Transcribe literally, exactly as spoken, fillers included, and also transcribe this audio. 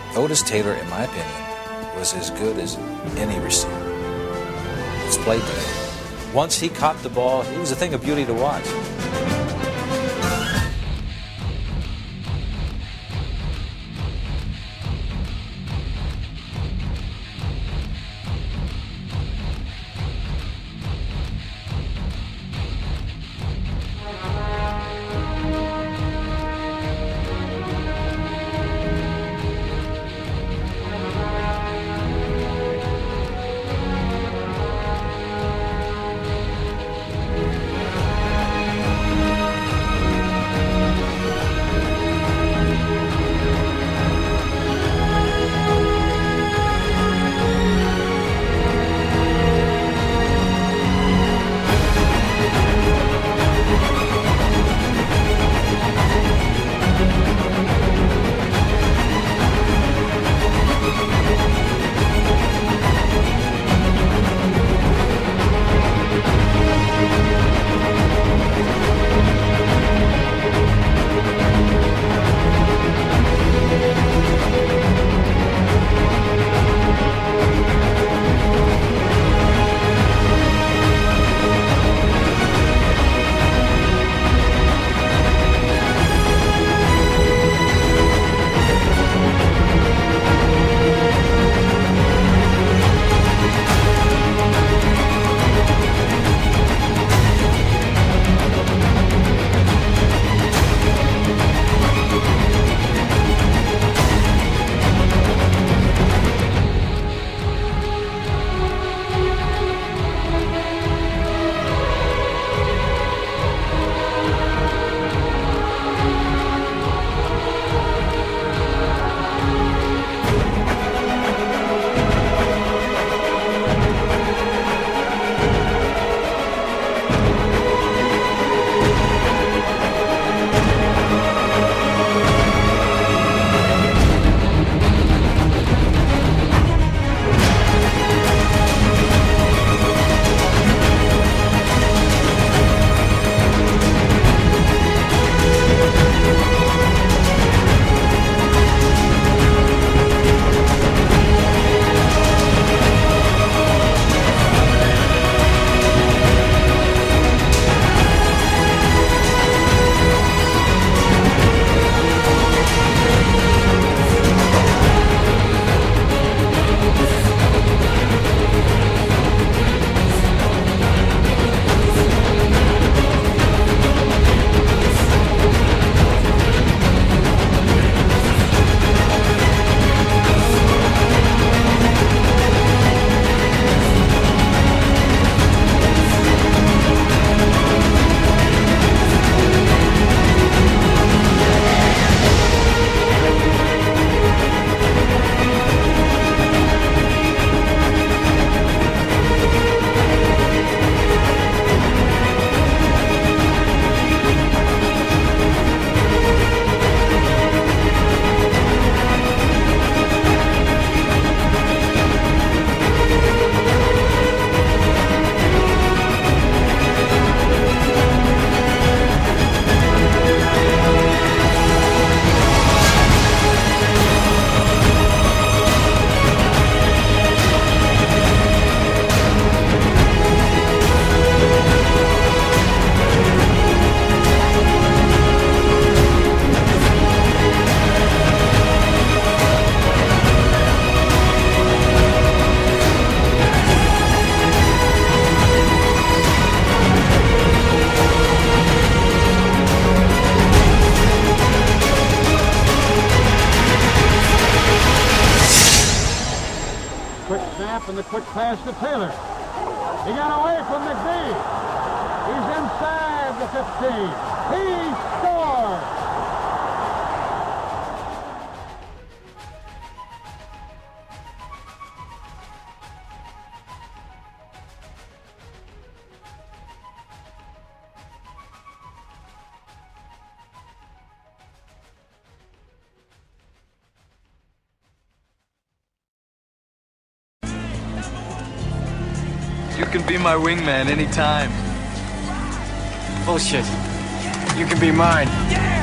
Otis Taylor, in my opinion, was as good as any receiver that's played today. Once he caught the ball, he was a thing of beauty to watch. And the quick pass to Taylor. He got away from McVee. He's inside the fifteen. He scores! You can be my wingman anytime. Bullshit. You can be mine. Yeah!